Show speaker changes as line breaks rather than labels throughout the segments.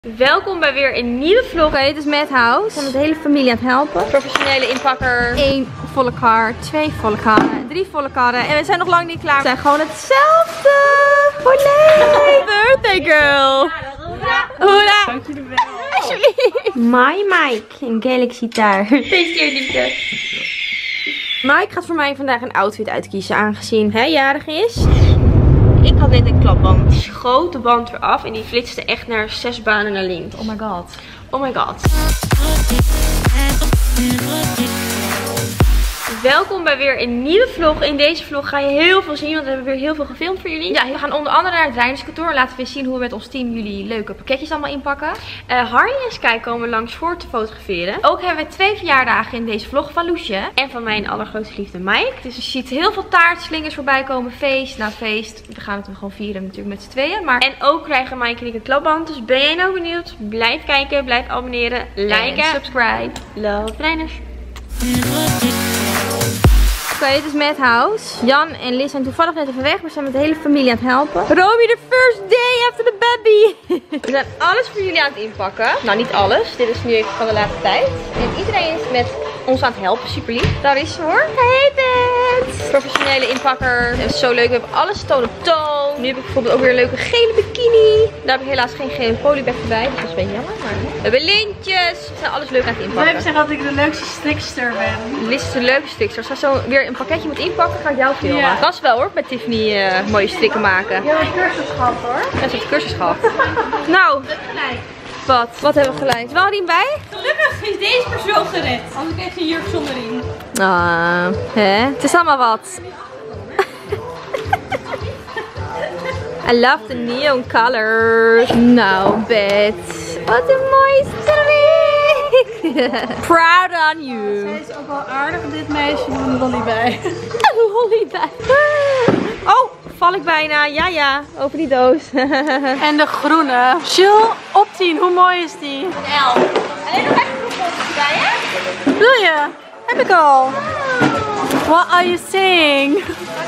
Welkom bij weer een nieuwe vlog.
Oké, dit is Madhouse. We zijn met de hele familie aan het helpen.
Professionele inpakker.
1 volle kar, 2 volle karren, 3 volle karren. En we zijn nog lang niet klaar. We zijn gewoon hetzelfde. Oh nee. Birthday girl. Hoera.
Dank jullie wel.
Alsjeblieft. My Mike in Galaxy Taar.
Gefeliciteerd, liefde.
Mike gaat voor mij vandaag een outfit uitkiezen aangezien hij jarig is.
Ik had net een klapband. Die schoot de band weer af en die flitste echt naar 6 banen naar links.
Oh my god.
Oh my god. Welkom bij weer een nieuwe vlog. In deze vlog ga je heel veel zien, want we hebben weer heel veel gefilmd voor jullie.
Ja, we gaan onder andere naar het Rijderskantoor. Laten we zien hoe we met ons team jullie leuke pakketjes allemaal inpakken.
Harry en Sky komen langs voor te fotograferen. Ook hebben we 2 verjaardagen in deze vlog van Loesje. En van mijn allergrootste liefde Mike. Dus je ziet heel veel taartslingers voorbij komen. Feest na feest. We gaan het gewoon vieren natuurlijk met z'n tweeën. En ook krijgen Mike en ik een klapband. Dus ben jij nou benieuwd? Blijf kijken, blijf abonneren, liken
en subscribe.
Love Reiners.
Oké, dit is Madhouse. Jan en Liz zijn toevallig net even weg. We zijn met de hele familie aan het helpen. Romy, the first day after the baby.
We zijn alles voor jullie aan het inpakken. Nou, niet alles. Dit is nu even van de laatste tijd. En iedereen is met ons aan het helpen. Super lief. Daar is ze hoor.
Hey Beth.
Professionele inpakker. Het is zo leuk. We hebben alles toon op toon. Nu heb ik bijvoorbeeld ook weer een leuke gele bikini. Daar heb ik helaas geen gele polybag bij. Dus dat is een beetje jammer. Maar we hebben lintjes. We zijn alles leuk aan het inpakken.
Ik zeg dat ik de leukste strikster ben.
Liz is de leukste strikster. Als zij zo weer een pakketje moet inpakken, ga ik jou filmen.
Ja.
Dat is wel hoor, met Tiffany mooie strikken maken.
Je hebt een cursus gehad hoor.
Ja, ze heeft de cursus gehad. Nou, wat hebben we gelijk? Is wel een riem bij?
Gelukkig is deze persoon gered. Anders krijg je een jurk zonder riem.
Ah, hè? Het is allemaal wat. I love the neon colors. Nou, Beth. Wat een mooie strik. Proud on you.
Zij is ook wel aardig, dit meisje. Doe een lolly bij.
Een lolly bij. Oh, val ik bijna. Ja, open die doos.
En de groene. Jill op 10, hoe mooi is die?
11. Alleen nog even een fotootje bij, hè?
Wil je? Heb ik al. What are you saying?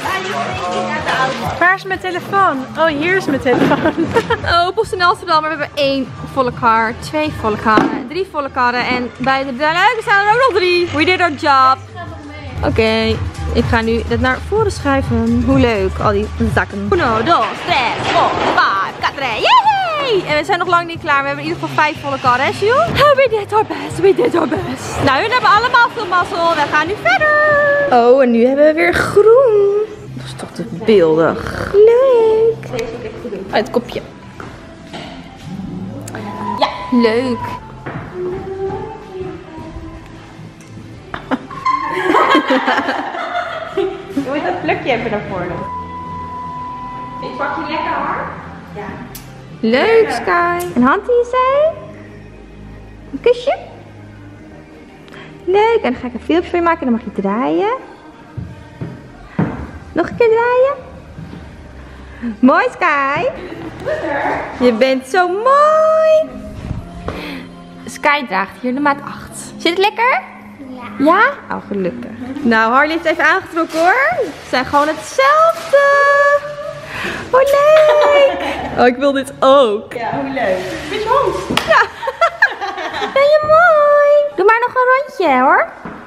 Waar is mijn telefoon? Oh, hier is mijn telefoon.
Oh, PostNL Amsterdam. Maar we hebben 1 volle kar, 2 volle karren, 3 volle karren. En bij de luiken staan er ook nog 3. We did our job. Oké, ik ga nu dat naar voren schuiven. Hoe leuk, al die zakken. 1, 2, 3, 4, 5, 4, yay! En we zijn nog lang niet klaar. We hebben in ieder geval 5 volle karren, hè, Jules? We did our best, we did our best. Nou, jullie hebben allemaal veel mazzel. We gaan nu verder. Oh, en nu hebben we weer groen. Dat is toch te beeldig. Leuk.
Deze moet ik even goed doen.
Uit het kopje. Ja, leuk.
Je moet dat plukje even naar voren doen. Ik pak je lekker hard. Ja.
Leuk, Sky. Een hand in je zij. Een kusje. Leuk. En dan ga ik een filmpje voor je maken. En dan mag je draaien. Nog een keer draaien. Mooi, Sky. Je bent zo mooi. Sky draagt hier de maat 8. Zit het lekker? Ja. Ja? Oh, gelukkig. Nou, Harley heeft even aangetrokken hoor. We zijn gewoon hetzelfde. Oh, leuk. Oh, ik wil dit ook.
Ja, hoe leuk. Met je hand.
Ja. Ben je mooi. Doe maar nog een rondje hoor.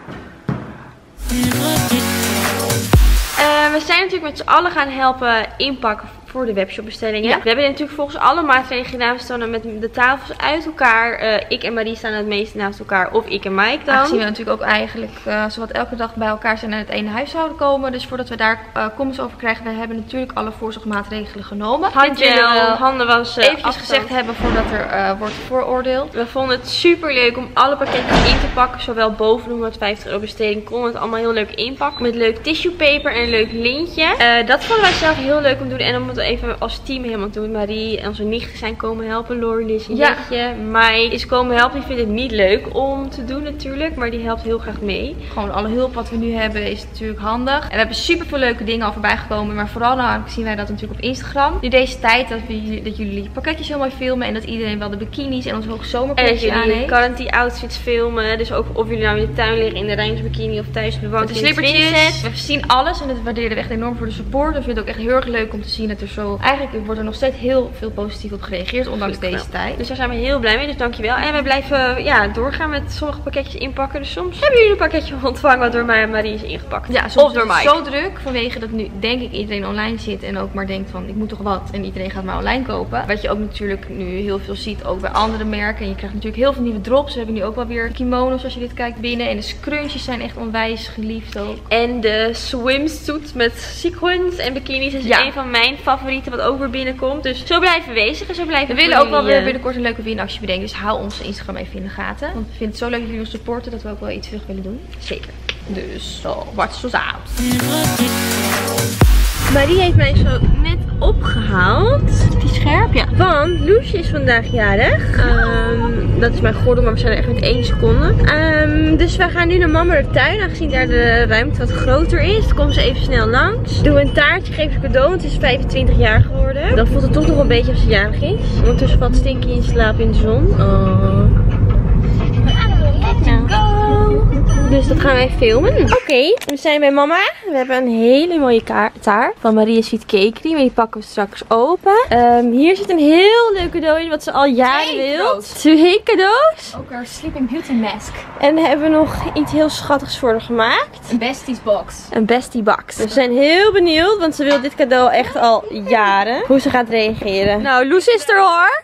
We zijn natuurlijk met z'n allen gaan helpen inpakken voor de webshopbestellingen.
Ja.
We hebben dit natuurlijk volgens alle maatregelen gedaan. We staan met de tafels uit elkaar. Ik en Marie staan het meest naast elkaar. Of ik en Mike dan.
Aangezien we natuurlijk ook eigenlijk zowat elke dag bij elkaar zijn en het ene huishouden komen. Dus voordat we daar comments over krijgen, we hebben natuurlijk alle voorzorgsmaatregelen genomen.
Handgel, handen wassen,
Eventjes
afstand.
gezegd hebben voordat er wordt vooroordeeld.
We vonden het super leuk om alle pakketjes in te pakken. Zowel boven de 150 euro besteding konden we het allemaal heel leuk inpakken. Met leuk tissuepaper en een leuk lintje. Dat vonden wij zelf heel leuk om te doen. En om het even als team helemaal te doen. Marie en onze nichten zijn komen helpen. Laurie, Liz en Jetje. Mike is komen helpen. Die vindt het niet leuk om te doen natuurlijk. Maar die helpt heel graag mee.
Gewoon alle hulp wat we nu hebben is natuurlijk handig. En we hebben super veel leuke dingen al voorbij gekomen. Maar vooral nou zien wij dat natuurlijk op Instagram. Nu deze tijd dat jullie pakketjes heel mooi filmen. En dat iedereen wel de bikinis en onze hoogzomerpakketjes aan heeft.
Quarantine outfits filmen. Dus ook of jullie nou in de tuin liggen in de Rijns bikini of thuis op de bank.
Met de slippertjes. We zien alles en dat waarderen we echt enorm voor de support. We vinden het ook echt heel erg leuk om te zien dat er zo. Eigenlijk wordt er nog steeds heel veel positief op gereageerd, ondanks deze tijd.
Dus daar zijn we heel blij mee, dus dankjewel. En wij blijven doorgaan met sommige pakketjes inpakken. Dus soms hebben jullie een pakketje ontvangen wat door mij en Marie is ingepakt.
Ja, soms is het zo druk vanwege dat nu denk ik iedereen online zit en ook maar denkt van ik moet toch wat en iedereen gaat maar online kopen. Wat je ook natuurlijk nu heel veel ziet, ook bij andere merken. En je krijgt natuurlijk heel veel nieuwe drops. We hebben nu ook wel weer kimono's als je dit kijkt binnen. En de scrunchies zijn echt onwijs geliefd ook.
En de swimsuit met sequins en bikinis is een van mijn favorieten wat ook weer binnenkomt. Dus zo blijven wezen en zo blijven
we willen ook wel weer binnenkort een leuke winactie bedenken. Dus hou onze Instagram even in de gaten. Want we vinden het zo leuk dat jullie ons supporten dat we ook wel iets terug willen doen.
Zeker.
Dus zo, watch us out.
Marie heeft mij zo net opgehaald.
Die scherp, ja.
Want Loesje is vandaag jarig. Dat is mijn gordel, maar we zijn er echt met 1 seconde. Dus we gaan nu naar mama de tuin. Aangezien daar de ruimte wat groter is. Dan komt ze even snel langs. Doen we een taartje, geef ze cadeau. Want ze is 25 jaar geworden. Dan voelt het toch nog een beetje of ze jarig is. Ondertussen valt Stinky in slaap in de zon. Oh. Let's go! Dus dat gaan wij filmen. Oké, we zijn bij mama. We hebben een hele mooie taart van Maria Sweet Cake Cream. En die pakken we straks open. Hier zit een heel leuk cadeau in wat ze al jaren wil. 2 cadeaus.
Ook haar Sleeping Beauty mask.
En dan hebben we nog iets heel schattigs voor haar gemaakt.
Een besties box.
Een bestie box. Dus we zijn heel benieuwd, want ze wil dit cadeau echt al jaren. Hoe ze gaat reageren. Nou, Loes is er hoor.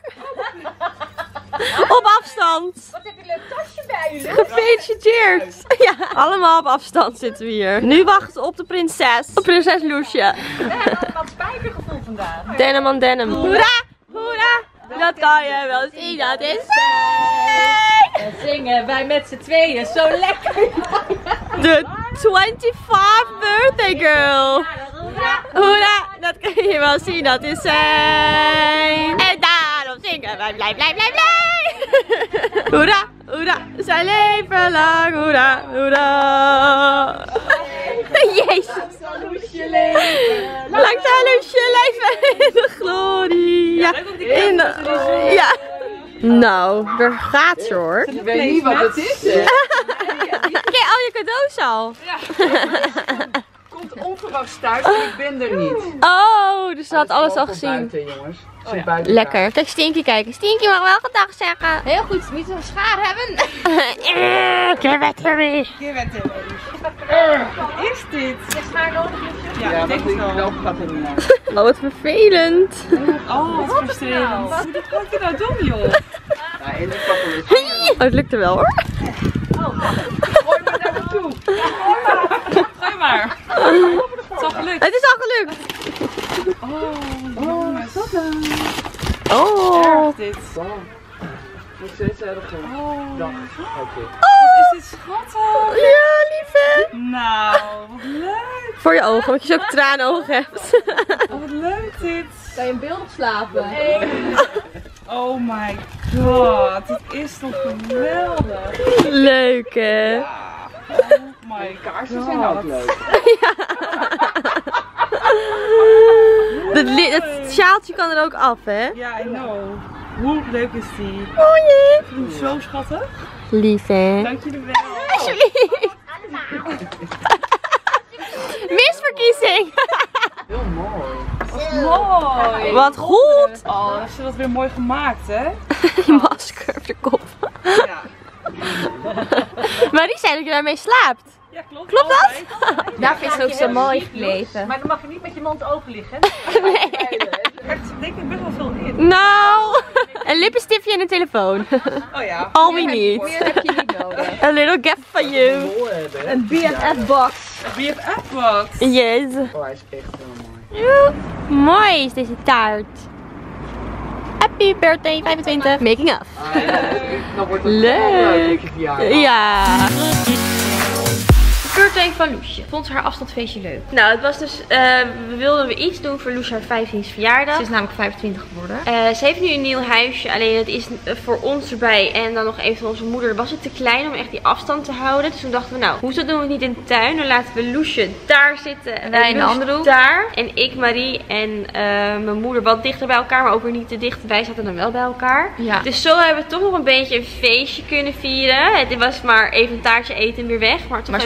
Op afstand.
Wat heb je een leuk tasje bij je?
Gefeliciteerd. Ja, allemaal op afstand zitten we hier. Nu wachten op de prinses. Op prinses Loesje.
We hebben allemaal spijkergevoel vandaag.
Denim aan denim. Hoera, hoera. Dat kan je wel zien, dat is zij.
En zingen wij met z'n tweeën zo lekker.
De 25 birthday girl. Hoera, dat kan je wel zien, dat is zij. En daarom zingen wij blij, blij, blij, blij. Hoera, hoera, zij leven lang, hoera, hoera. Jezus. Lang zal Loesje leven in de glorie. Ja. Nou, daar gaat ze hoor.
Ik weet niet wat het is.
Kijk, al je cadeaus al.
Komt onverwachts thuis en ik ben er niet.
Oh, dus ze had alles al gezien.
Buiten, jongens. Buiten
Lekker. Kijk Stinky kijken. Stinky mag wel gedag zeggen.
Heel goed, niet zo'n schaar hebben.
Give it to me.
Wat is dit?
Is schaar nodig?
Ja, dat knoop gaat er niet naar.
Oh, wat vervelend.
Oh, wat frustrerend. Hoe kan je nou doen, joh? Ja, in de pakken.
Oh, het lukt er wel hoor.
Gooi maar naar me toe. Gooi maar. Het is al gelukt.
Het is al gelukt.
Oh, wat is dat dan?
Oh.
Erg dit. Nog steeds erg. Dag. Oké.
Wat
is dit schattig?
Ja, lieve.
Nou, wat leuk.
Voor je ogen, want je ook traanogen hebt.
Oh, wat leuk dit.
Kan je in beeld slapen?
Oh my god, dit is toch geweldig.
Leuk hè?
Oh my kaarsen zijn ook leuk.
Dat sjaaltje kan er ook af hè?
Ja, I know. Hoe leuk is die?
Oh jee.
Ik vind het zo schattig.
Lief hè?
Dank jullie wel.
Alsjeblieft. Misverkiezing.
Heel mooi. Mooi.
Wat goed.
Oh, heeft ze dat weer mooi gemaakt hè?
Je masker op de kop.
Ja.
Maar die zei dat je daarmee slaapt.
Ja, klopt.
Klopt dat?
Daar vind ik ook zo mooi gebleven.
Maar dan mag je niet met je mond open liggen.
Nee.
Echt, denk ik best wel veel in.
Nou, een lippenstiftje en een telefoon.
Oh ja.
All we need.
Meer heb je niet nodig.
A little gift for you.
Een
BFF box.
BFF box.
Yes.
Oh, hij is echt heel mooi.
Mooi is deze taart. Happy birthday 25. Making of.
Dan wordt het
Leuk.
verjaardag.
Ja.
Birthday van Loesje. Vond ze haar afstandfeestje leuk?
Nou, het was dus, we wilden weer iets doen voor Loes haar 15e verjaardag.
Ze is namelijk 25 geworden.
Ze heeft nu een nieuw huisje, alleen het is voor ons erbij en dan nog even van onze moeder. Was het te klein om echt die afstand te houden. Dus toen dachten we, nou, hoezo doen we het niet in de tuin? Dan laten we Loesje daar zitten en
wij in de andere hoek.
Daar. En ik, Marie en mijn moeder wat dichter bij elkaar, maar ook weer niet te dicht. Wij zaten dan wel bij elkaar.
Ja.
Dus zo hebben we toch nog een beetje een feestje kunnen vieren. Het was maar even een taartje eten en weer weg. Maar
ze was heel blij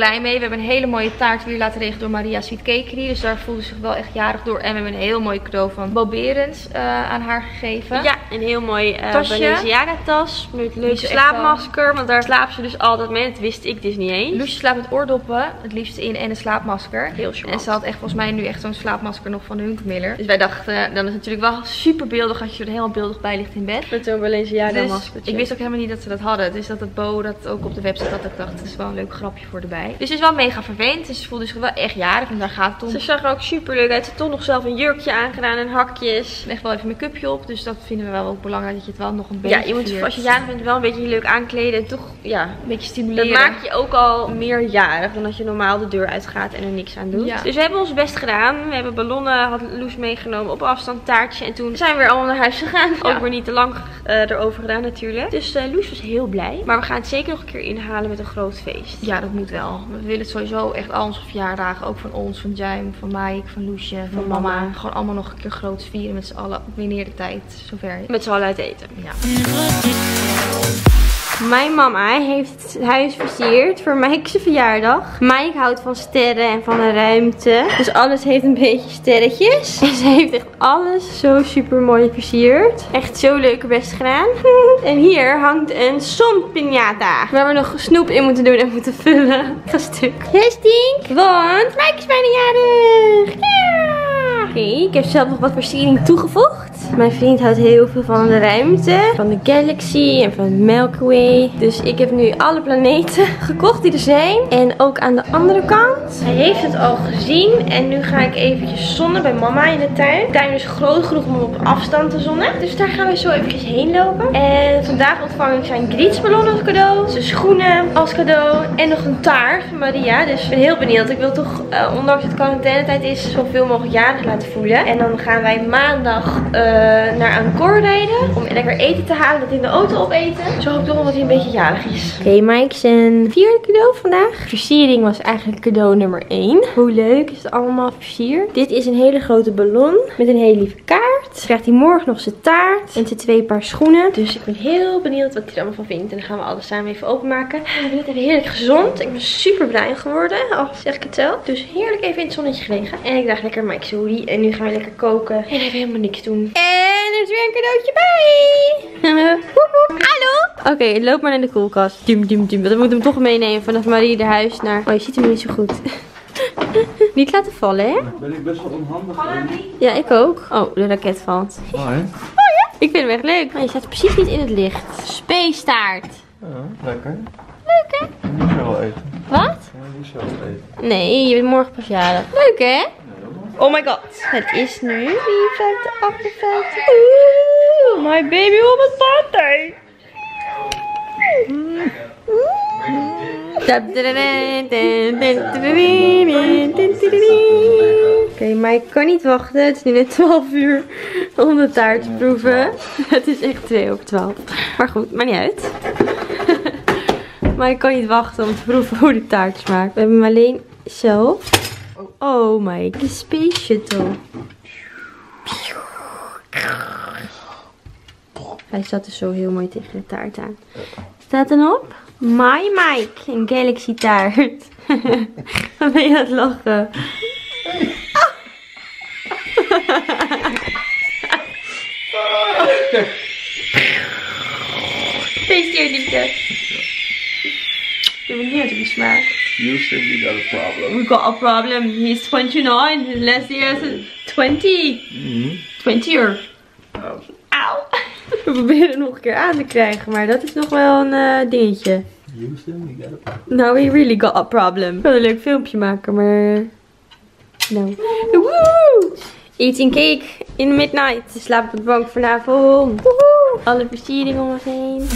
blij mee. We hebben een hele mooie taart weer laten regelen door Maria Sweet Cakery. Dus daar voelde ze zich wel echt jarig door. En we hebben een heel mooi cadeau van Bo Berends aan haar gegeven.
Ja, een heel mooi
tasje.
Balenciaga tas met een leuke slaapmasker. Want daar slaapt ze dus altijd mee. Dat wist ik dus niet eens.
Loesje slaapt met oordoppen, het liefste in, en een slaapmasker.
Heel charmant.
En ze had echt volgens mij nu echt zo'n slaapmasker nog van de Hunkemiller. Dus wij dachten, dan is het natuurlijk wel super beeldig als je er helemaal beeldig bij ligt in bed.
Met zo'n Balenciaga
Dus
maskertje.
ik wist ook helemaal niet dat ze dat hadden. Dus dat het Bo dat ook op de website had. Ik dacht, het is wel een leuk grapje voor erbij. Dus het is wel mega vervelend. Dus ze voelde zich wel echt jarig en daar gaat het om.
Ze zag er ook super leuk uit. Ze had toch nog zelf een jurkje aangedaan en hakjes.
Echt wel even make-upje op. Dus dat vinden we wel ook belangrijk dat je het wel nog een beetje
Ja, je moet als je jarig bent wel een beetje leuk aankleden. En toch, ja,
een beetje stimuleren.
dat maakt je ook al meer jarig dan dat je normaal de deur uitgaat en er niks aan doet.
Ja.
Dus we hebben ons best gedaan. We hebben ballonnen, had Loes meegenomen, op afstand taartje. En toen zijn we weer allemaal naar huis gegaan.
Ja.
Ook weer niet te lang erover gedaan natuurlijk. Dus Loes was heel blij. Maar we gaan het zeker nog een keer inhalen met een groot feest.
Ja, dat moet wel. We willen het sowieso echt al onze verjaardagen. Ook van ons, van Jaime, van Mike, van Loesje, van mama. Gewoon allemaal nog een keer groot vieren met z'n allen. Wanneer de tijd zover is.
Met z'n allen uit eten.
Ja.
Mijn mama heeft het huis versierd voor Mike's verjaardag. Mike houdt van sterren en van de ruimte. Dus alles heeft een beetje sterretjes. En ze heeft echt alles zo super mooi versierd. Echt zo leuk best gedaan. En hier hangt een zonpiñata. Waar we nog snoep in moeten doen en moeten vullen. Ga stuk. Jij stink, want Mike is bijna jarig. Ja! Oké, ik heb zelf nog wat versiering toegevoegd. Mijn vriend houdt heel veel van de ruimte, van de galaxy en van de Milky Way. Dus ik heb nu alle planeten gekocht die er zijn. En ook aan de andere kant. Hij heeft het al gezien. En nu ga ik eventjes zonnen bij mama in de tuin. De tuin is groot genoeg om op afstand te zonnen. Dus daar gaan we zo eventjes heen lopen. En vandaag ontvang ik zijn grietsballon als cadeau. Zijn schoenen als cadeau. En nog een taart van Maria. Dus ik ben heel benieuwd. Ik wil toch, ondanks het quarantainetijd is, zoveel mogelijk jarig laten voelen. En dan gaan wij maandag naar Angkor rijden. Om lekker eten te halen. Dat in de auto opeten. Zo hoop ik toch wel dat hij een beetje jarig is. Oké, Mike zijn vierde cadeau vandaag. Versiering was eigenlijk cadeau nummer 1. Hoe leuk is het allemaal versierd. Dit is een hele grote ballon. Met een hele lieve kaart. Krijgt hij morgen nog zijn taart. En zijn 2 paar schoenen. Dus ik ben heel benieuwd wat hij er allemaal van vindt. En dan gaan we alles samen even openmaken. We hebben het heerlijk gezond. Ik ben super bruin geworden. Al zeg ik het zelf. Dus heerlijk even in het zonnetje gelegen. En ik draag lekker Mike's hoodie. En nu gaan we lekker koken. En even helemaal niks doen. En er is weer een cadeautje bij. Hallo. Oké, loop maar naar de koelkast. Dum, dum, dum. Want we moeten hem toch meenemen vanaf Marie de huis naar... Oh, je ziet hem niet zo goed. Niet laten vallen, hè?
Ben ik best wel onhandig in.
Ja, ik ook. Oh, de raket valt.
Oh, hè?
Ik vind hem echt leuk. Maar je staat precies niet in het licht. Speestaart.
Ja, lekker.
Leuk, hè?
Die zou wel eten.
Wat?
Ja, die zou wel eten.
Nee, je bent morgen pas jarig. Leuk, hè? Oh my god. Het is nu 54, 58. Oeh, my baby woman's birthday. Oké, Mike kan niet wachten. Het is nu net 12 uur om de taart te proeven. Het is echt 2:12. Maar goed, maakt niet uit. Maar ik kan niet wachten om te proeven hoe de taart smaakt. We hebben hem alleen zo. Oh Mike, de Space Shuttle. Hij zat dus zo heel mooi tegen de taart aan. Staat er op? My Mike, een Galaxy taart. Wat ben je aan het lachen? Gefeliciteerd, liefde. Ik ben benieuwd hoe die smaakt.
You simply got a problem.
We got a problem. He's 29. Leslie is 20. 20 or... Auw. We proberen het nog een keer aan te krijgen, maar dat is nog wel een dingetje.
You simply got a problem.
Nou, we really got a problem. Ik wil een leuk filmpje maken, maar... Nou. Woe! Eating cake in the midnight. We slapen op de bank vanavond. Woehoe! Alle versieringen om ons heen.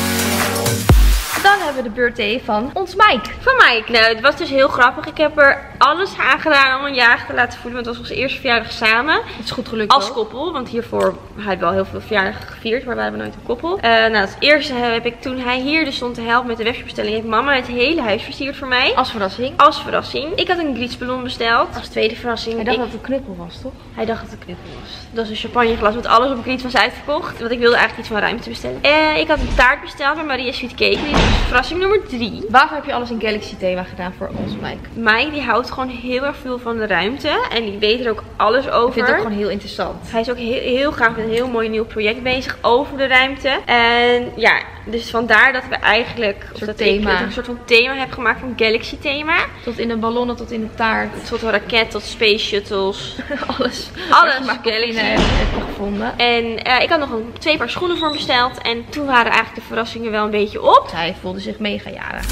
Dan hebben we de birthday van ons Mike.
Van Mike. Nou, het was dus heel grappig. Ik heb er alles aangedaan om een jarig te laten voelen. Want het was onze eerste verjaardag samen.
Het is goed gelukt.
Als koppel. Want hiervoor had wel heel veel verjaardagen gevierd. Maar we hebben nooit een koppel. Nou, het eerste heb ik toen hij hier dus stond te helpen met de webshopbestelling. Heeft mama het hele huis versierd voor mij.
Als verrassing.
Als verrassing. Ik had een glitterballon besteld. Als tweede verrassing.
Hij dacht dat het een knuppel was, toch?
Hij dacht dat het een knuppel was. Dat was een champagneglas met alles op een glitz was uitverkocht. Want ik wilde eigenlijk iets van ruimte bestellen. Ik had een taart besteld bij Maria Sweet Cake. Dit is verrassing nummer 3.
Waarvoor heb je alles in Galaxy thema gedaan voor ons, Mike?
Mike die houdt gewoon heel erg veel van de ruimte. En die weet er ook alles over.
Ik vind het ook gewoon heel interessant.
Hij is ook heel graag met een heel mooi nieuw project bezig over de ruimte. En ja, dus vandaar dat we eigenlijk een soort van thema heb gemaakt van Galaxy thema.
Tot in de ballonnen, tot in de taart.
Tot een raket, tot space shuttles.
Alles
Galaxy
heb je gevonden.
En ik had nog 2 paar schoenen voor hem besteld. En toen waren eigenlijk de verrassingen wel een beetje op.
Hij voelde zich mega jarig.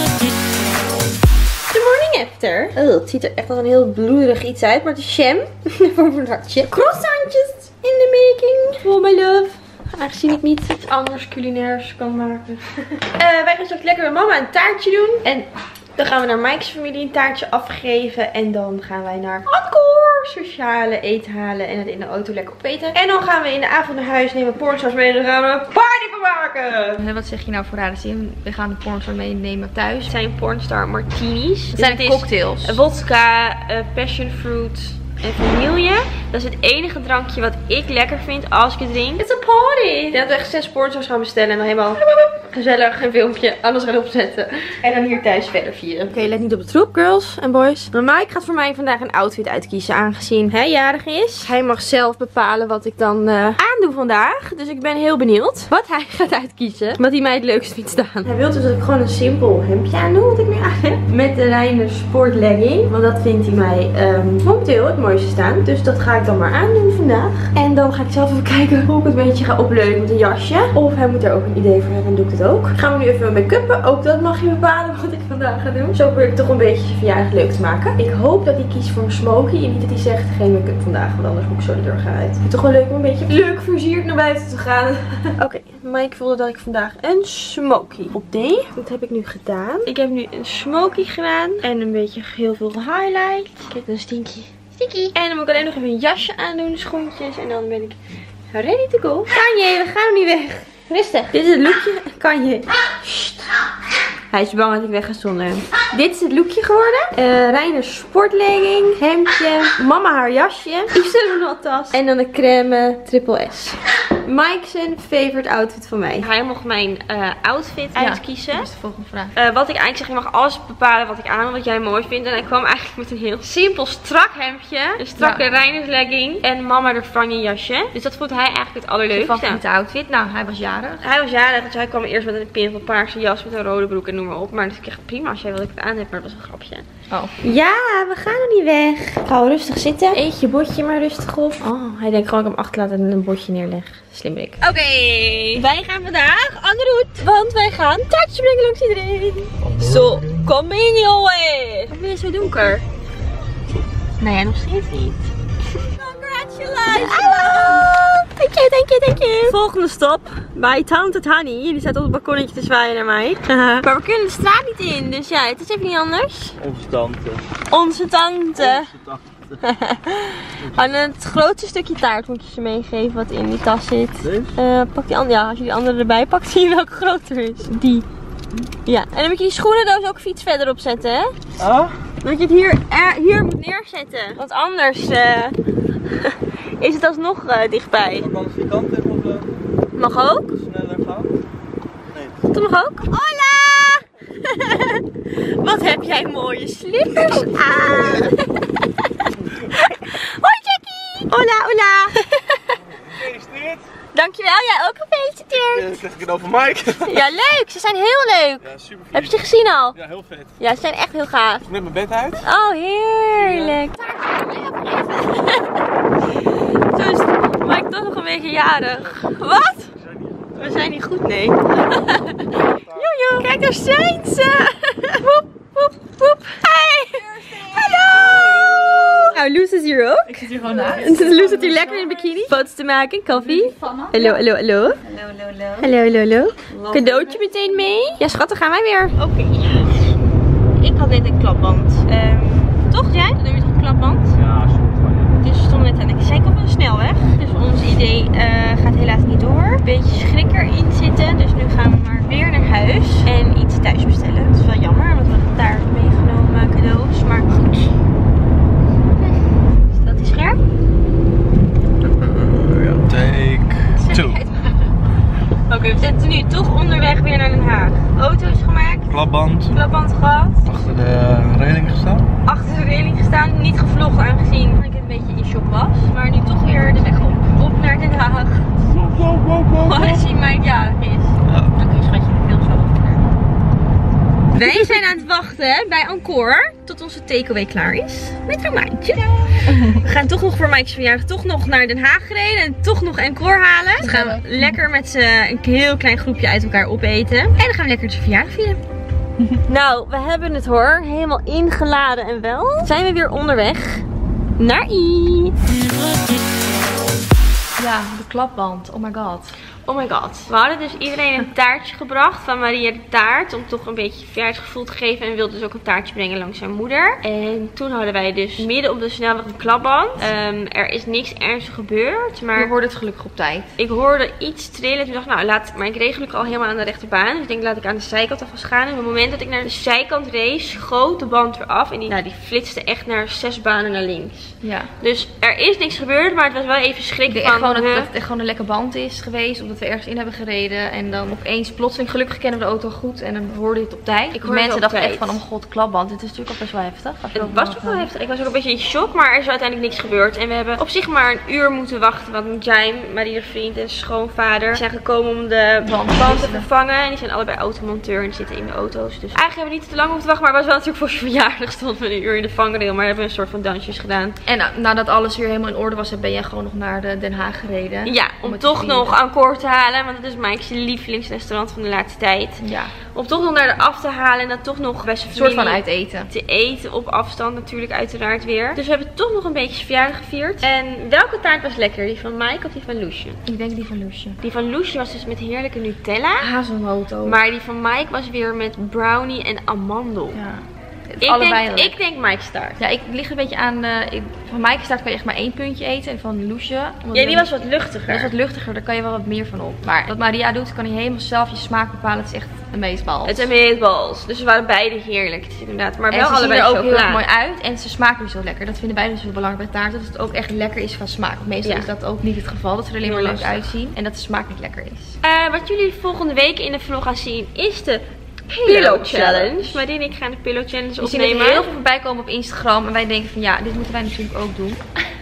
The morning after. Oh, het ziet er echt als een heel bloederig iets uit. Maar het is jam. Voor mijn hartje. Croissantjes in de making. Oh my love. Aangezien ik niet iets anders culinairs kan maken. Wij gaan straks lekker met mama een taartje doen. En dan gaan we naar Mike's familie een taartje afgeven. En dan gaan wij naar Encore sociale eten halen. En het in de auto lekker opeten. En dan gaan we in de avond naar huis, nemen pornstars mee. En dan gaan we een party van maken.
En wat zeg je nou voor rare zin? We gaan de pornstar meenemen thuis.
Het zijn pornstar martinis.
Het zijn cocktails.
Vodka, passion fruit en vanille. Dat is het enige drankje wat ik lekker vind als ik het drink. It's a party! Ik denk dat we echt 6 pornstars gaan bestellen. En dan helemaal gezellig een filmpje anders gaan opzetten. En dan hier thuis verder vieren. Oké, let niet op de troep, girls en boys. Maar Mike gaat voor mij vandaag een outfit uitkiezen. Aangezien hij jarig is. Hij mag zelf bepalen wat ik dan aandoe vandaag. Dus ik ben heel benieuwd wat hij gaat uitkiezen. Wat hij mij het leukst vindt staan. Hij wil dus dat ik gewoon een simpel hemdje aandoe. Wat ik nu aan heb. Met de Reiner Sport Legging. Want dat vindt hij mij momenteel het mooiste staan. Dus dat ga ik dan maar aandoen vandaag. En dan ga ik zelf even kijken hoe ik het een beetje ga opleuken met een jasje. Of hij moet er ook een idee voor hebben en doe ik het ook. Gaan we nu even make-uppen. Ook dat mag je bepalen wat ik vandaag ga doen. Zo probeer ik toch een beetje zijn verjaardag leuk te maken. Ik hoop dat hij kiest voor een smoky. En niet dat hij zegt geen make-up vandaag. Want anders moet ik zo de deur gaan uit. Het is toch wel leuk om een beetje leuk versierd naar buiten te gaan. Oké, Mike voelde dat ik vandaag een smoky opdeed. Dat heb ik nu gedaan. Ik heb nu een smoky gedaan. En een beetje heel veel highlight. Kijk, een stinky. En dan moet ik alleen nog even een jasje aandoen, schoentjes. En dan ben ik ready to go. Kanye, we gaan nog niet weg. Rustig. Dit is het lookje. Kanye. Hij is bang dat ik weg ga zonder hem. Dit is het lookje geworden. Reiner sportlegging, hemdje, mama haar jasje, Yves Saint Laurent tas en dan de crème triple S. Mike's favorite outfit van mij. Hij mocht mijn outfit uitkiezen.
Dat is de volgende vraag.
Wat ik eigenlijk zeg, je mag alles bepalen wat ik aan, wat jij mooi vindt. En hij kwam eigenlijk met een heel simpel strak hemdje, een strakke Reiners legging en mama de franje jasje. Dus dat vond hij eigenlijk het allerleukste.
Zijn favoriete outfit? Nou, hij was jarig.
Hij was jarig, dus hij kwam eerst met een pinkelpaarse jas met een rode broek en noem maar op. Maar dat is echt prima als jij wil dat ik het aan heb, maar dat was een grapje.
Oh.
Ja, we gaan nog niet weg. Gaan we rustig zitten. Eet je bordje maar rustig op. Oh, hij denkt gewoon dat ik hem achterlaat en een bordje neerleg. Slimmerik. Oké, wij gaan vandaag aan de route. Want wij gaan taartjes brengen langs iedereen. Zo, kom in jongen. Waarom ben je zo donker? Nou ja, nog steeds niet. Congratulations! Thank you, thank you, thank you. Volgende stop bij Tante Honey. Die staat op het balkonnetje te zwaaien naar mij. Maar we kunnen de straat niet in, dus ja, het is even niet anders.
Onze tante.
Onze tante.
Onze tante.
En het grootste stukje taart moet je ze meegeven wat in die tas zit. Pak die andere, ja, als je die andere erbij pakt, zie je welke groter is. Die. Ja, en dan moet je die schoenendoos ook iets verderop zetten, hè?
Ah?
Dat je het hier moet neerzetten. Want anders is het alsnog dichtbij.
Kan het die kant even op
Mag ook?
sneller gaan? Nee.
Dat mag ook. Hola! Wat heb jij mooie slippers aan. Hoi Jackie! Hola, hola!
Gefeliciteerd!
Dankjewel, jij ook gefeliciteerd!
Dan krijg ik het over Mike.
Ja, leuk! Ze zijn heel leuk!
Ja, super.
Heb je ze gezien al?
Ja, heel vet.
Ja, ze zijn echt heel gaaf.
Met mijn bed uit.
Oh, heerlijk! Zo is Mike toch nog een beetje jarig. Wat? We zijn niet goed, nee. Jojo, kijk, daar zijn ze! Woep, woep, woep. Hey! Hallo! Nou, Loes is hier ook.
Ik zit hier gewoon naast.
Loes zit hier lekker in een bikini. Foto's te maken, koffie. Hallo, hallo, hallo.
Hallo, hallo.
Hallo, hallo, hallo. Cadeautje meteen mee. Ja, schat, dan gaan wij weer. Oké. Ik had net een klapband. toch jij? Dan doe je toch een klapband?
Ja, soort van.
Dus we stonden net aan de zijkant van de snelweg. Dus ons idee gaat helaas niet door. Een beetje schrik erin zitten. Dus nu gaan we maar weer naar huis. En iets thuis bestellen. Dat is wel jammer, want we hadden taart meegenomen, cadeaus. Maar goed. Is dat die scherp?
Ja, take 2.
Oké, we zitten nu toch onderweg weer naar Den Haag. Auto's gemaakt.
Klapband.
Klapband gehad.
Achter de reling gestaan.
Achter de reling gestaan. Niet gevlogd aangezien ik een beetje in shock was. Maar nu toch weer de weg op. Op naar Den Haag. Als hij mijn jarig is.
Ja.
Oké, schatje, ik film zo. Wij zijn aan het wachten bij Encore tot onze takeaway klaar is. Met Romaantje. We gaan toch nog voor Mike's verjaardag toch nog naar Den Haag gereden. En toch nog Encore halen. Dan gaan we lekker met een heel klein groepje uit elkaar opeten. En dan gaan we lekker zijn verjaardag vieren. Nou, we hebben het hoor. Helemaal ingeladen en wel. Zijn we weer onderweg naar I.
Ja, de klapband. Oh my god.
Oh my god. We hadden dus iedereen een taartje gebracht van Maria de Taart. Om toch een beetje verjaardagsgevoel te geven. En we wilden dus ook een taartje brengen langs zijn moeder. En toen hadden wij dus midden op de snelweg een klapband. Er is niks ernstigs gebeurd. Maar
We hoorden het gelukkig op tijd.
ik hoorde iets trillen. Toen dacht ik, nou maar ik reed gelukkig al helemaal aan de rechterbaan. Dus ik denk, laat ik aan de zijkant alvast gaan. En op het moment dat ik naar de zijkant reed, schoot de band weer af. En die flitste echt naar 6 banen naar links.
Ja.
Dus er is niks gebeurd, maar het was wel even schrik
Ik denk
van...
echt gewoon dat het echt gewoon een lekker band is geweest. Omdat we ergens in hebben gereden. En dan opeens plotseling, gelukkig kennen we de auto goed. En dan hoorde je het op tijd.
Ik hoorde het op
Mensen dachten
tijd.
echt van, oh god, klapband. Het is natuurlijk ook best wel heftig.
Het was toch wel heftig. Ik was ook een beetje in shock, maar er is uiteindelijk niks gebeurd. En we hebben op zich maar een uur moeten wachten. Want Jaime, Maria's vriend en schoonvader zijn gekomen om de band te vervangen. En die zijn allebei automonteur en zitten in de auto's. Dus eigenlijk hebben we niet te lang hoeven te wachten. Maar het was wel natuurlijk voor zijn verjaardag. Stonden we een uur in de vangrail. Maar hebben we een soort van dansjes gedaan.
En nadat alles weer helemaal in orde was, ben jij gewoon nog naar Den Haag gereden.
Ja, om
het te
toch
vieren.
nog Encore te halen. Want het is Mike's lievelingsrestaurant van de laatste tijd.
Ja,
Om toch nog naar de af te halen en dan toch nog bij zijn
een soort
familie
van uiteten.
te eten op afstand natuurlijk uiteraard weer. Dus we hebben toch nog een beetje zijn verjaardag gevierd. En welke taart was lekker? Die van Mike of die van Loesje?
Ik denk die van Loesje.
Die van Loesje was dus met heerlijke Nutella.
Hazelnoot.
Maar die van Mike was weer met brownie en amandel.
Ja.
Ik denk Mike's taart.
Ja, ik lig een beetje aan. Van Mike's taart kan je echt maar 1 puntje eten. En van Loesje.
Ja, die was wat luchtiger.
Dat is wat luchtiger, daar kan je wel wat meer van op. Maar wat Maria doet, kan hij helemaal zelf je smaak bepalen. Het is echt een meesbal.
Het zijn meatballs. Dus ze waren beide heerlijk. Het is inderdaad. Maar
En
wel
ze zien
allebei
er ook heel erg
chocola.
mooi uit. En ze smaken dus heel lekker. Dat vinden wij dus heel belangrijk bij taarten. Dat het ook echt lekker is van smaak. Want meestal
Ja.
is dat ook niet het geval. Dat ze er alleen maar
Heel
leuk
lastig.
uitzien. En dat de smaak niet lekker is.
Wat jullie volgende week in de vlog gaan zien is de Pillow Challenge. Marie en ik gaan de Pillow Challenge
We zien
opnemen.
er heel veel voorbij komen op Instagram. En wij denken van ja, dit moeten wij natuurlijk ook doen.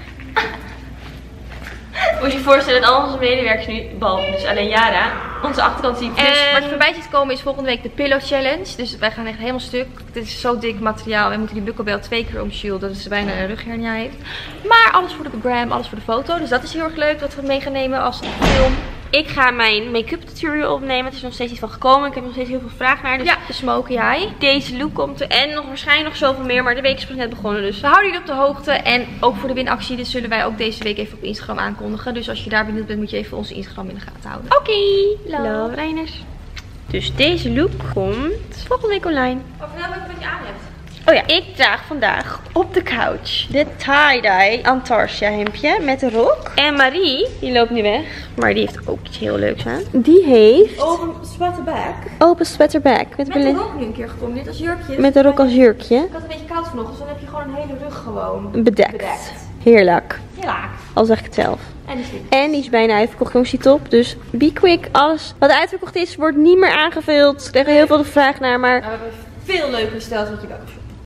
Moet je je voorstellen dat al onze medewerkers nu, behalve dus alleen Yara, onze achterkant zien.
Dus wat je voorbij ziet komen is volgende week de Pillow Challenge. Dus wij gaan echt helemaal stuk. Het is zo dik materiaal. Wij moeten die bukkelbel 2 keer omshielden. Dat ze bijna een rughernia heeft. Maar alles voor de gram, alles voor de foto. Dus dat is heel erg leuk dat we het mee gaan nemen als film.
Ik ga mijn make-up tutorial opnemen. Het is nog steeds iets van gekomen. Ik heb nog steeds heel veel vraag naar. Dus
Ja, de smoky eye.
deze look komt er. En nog waarschijnlijk nog zoveel meer. Maar de week is pas net begonnen. Dus
We houden jullie op de hoogte. En ook voor de winactie. Dit zullen wij ook deze week even op Instagram aankondigen. Dus als je daar benieuwd bent, moet je even onze Instagram in de gaten houden.
oké. Love Reiners. Dus deze look komt volgende week online.
Of nou wat je aan hebt.
Oh ja, ik draag vandaag op de couch de tie-dye Antarctica hemdje met de rok. En Marie, die loopt nu weg, maar die heeft ook iets heel leuks aan. Die heeft
Open sweaterback.
open sweaterback met
Met de rok nu een keer gekomen. Dit als jurkje.
met de rok als jurkje.
Ik had een beetje koud vanochtend. Dus dan heb je gewoon een hele rug gewoon
Bedekt. Heerlijk.
Ja.
Al zeg ik het zelf.
En die slip.
En die is bijna uitverkocht, jongens, die top. Dus be quick. Alles wat uitverkocht is, wordt niet meer aangevuld. We krijgen heel veel de vraag naar, maar
Nou, we hebben veel leuker gesteld wat je wel kan shoppen.